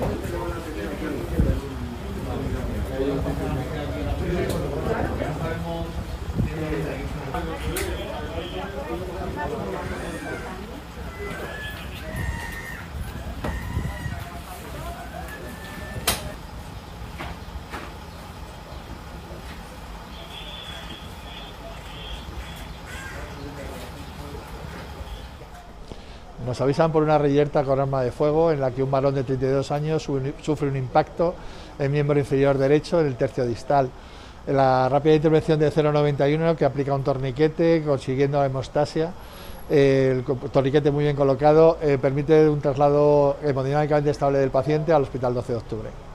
Nos avisan por una reyerta con arma de fuego en la que un varón de 32 años sufre un impacto en miembro inferior derecho en el tercio distal. La rápida intervención de 091 que aplica un torniquete consiguiendo la hemostasia, el torniquete muy bien colocado, permite un traslado hemodinámicamente estable del paciente al hospital 12 de octubre.